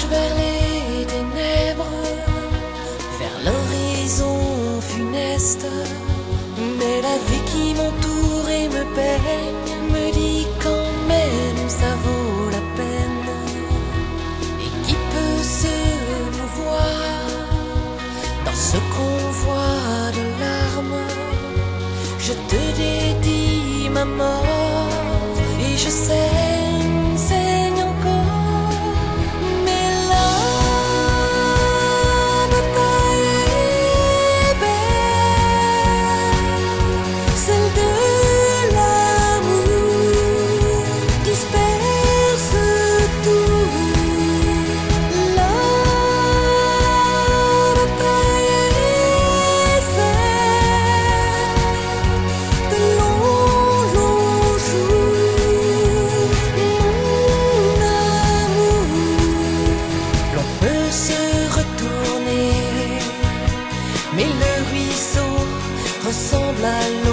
vers les ténèbres, vers l'horizon funeste. Mais la vie qui m'entoure et me peigne me dit quand même ça vaut la peine. Et qui peut se mouvoir dans ce convoi de larmes? Je te dédie ma mort et je saigne encore. Mais la bataille est belle, celle de l'amour disperse tout. La bataille est celle de longs jours, mon amour. L'on peut se retourner, mais le ruisseau ressemble à